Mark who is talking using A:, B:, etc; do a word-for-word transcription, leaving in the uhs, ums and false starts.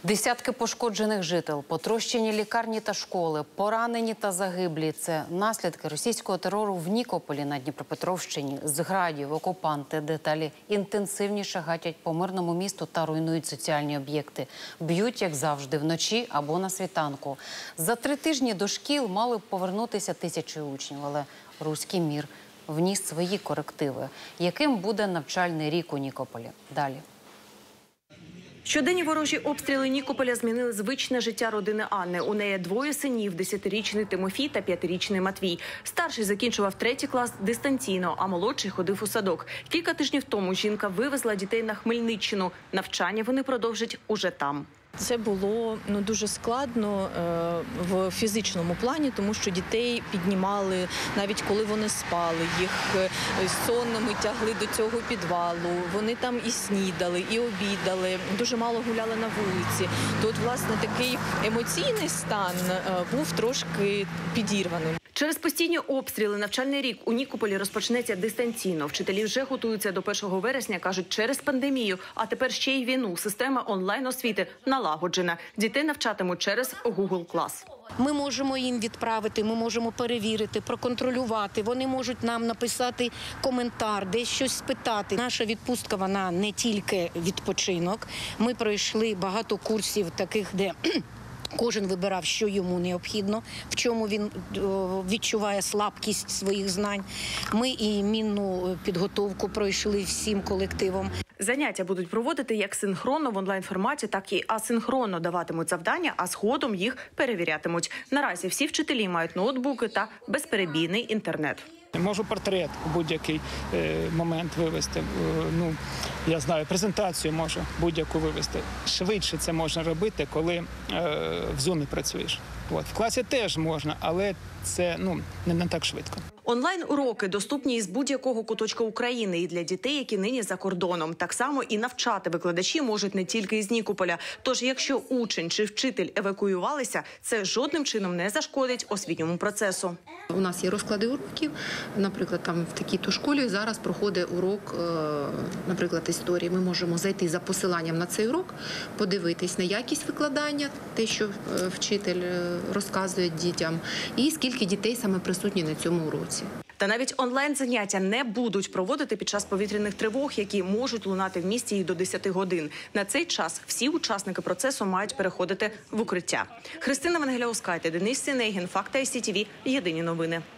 A: Десятки пошкоджених жител, потрощені лікарні та школи, поранені та загиблі – це наслідки російського терору в Нікополі на Дніпропетровщині. З градів окупанти деталі інтенсивніше гатять по мирному місту та руйнують соціальні об'єкти. Б'ють, як завжди, вночі або на світанку. За три тижні до шкіл мали б повернутися тисячі учнів, але руський мір вніс свої корективи. Яким буде навчальний рік у Нікополі? Далі.
B: Щоденні ворожі обстріли Нікополя змінили звичне життя родини Анни. У неї двоє синів – десятирічний Тимофій та п'ятирічний Матвій. Старший закінчував третій клас дистанційно, а молодший ходив у садок. Кілька тижнів тому жінка вивезла дітей на Хмельниччину. Навчання вони продовжать уже там.
C: Це було ну, дуже складно е, в фізичному плані, тому що дітей піднімали, навіть коли вони спали, їх е, сонними тягли до цього підвалу, вони там і снідали, і обідали, дуже мало гуляли на вулиці. То, от, власне, такий емоційний стан е, був трошки підірваним.
B: Через постійні обстріли навчальний рік у Нікополі розпочнеться дистанційно. Вчителі вже готуються до першого вересня, кажуть, через пандемію, а тепер ще й війну. Система онлайн-освіти налагоджена. Дітей навчатимуть через Google Class.
D: Ми можемо їм відправити, ми можемо перевірити, проконтролювати. Вони можуть нам написати коментар, десь щось спитати. Наша відпустка, вона не тільки відпочинок. Ми пройшли багато курсів таких, де кожен вибирав, що йому необхідно, в чому він відчуває слабкість своїх знань. Ми і мінну підготовку пройшли всім колективом.
B: Заняття будуть проводити як синхронно в онлайн-форматі, так і асинхронно даватимуть завдання, а згодом їх перевірятимуть. Наразі всі вчителі мають ноутбуки та безперебійний інтернет.
E: Можу портрет у будь-який е, момент вивести. Е, ну, я знаю, презентацію можу будь-яку вивести. Швидше це можна робити, коли е, в зумі працюєш. От. В класі теж можна, але це ну, не, не так швидко.
B: Онлайн-уроки доступні із будь-якого куточка України і для дітей, які нині за кордоном. Так само і навчати викладачі можуть не тільки із Нікополя. Тож, якщо учень чи вчитель евакуювалися, це жодним чином не зашкодить освітньому процесу.
F: У нас є розклади уроків. Наприклад, там в такій-то школі зараз проходить урок, наприклад, історії. Ми можемо зайти за посиланням на цей урок, подивитись на якість викладання, те, що вчитель розказує дітям, і скільки дітей саме присутні на цьому уроці.
B: Та навіть онлайн-заняття не будуть проводити під час повітряних тривог, які можуть лунати в місті і до десяти годин. На цей час всі учасники процесу мають переходити в укриття. Христина Венгеляускайте, Денис Синегін, Факти ай сі ті ві, Єдині новини.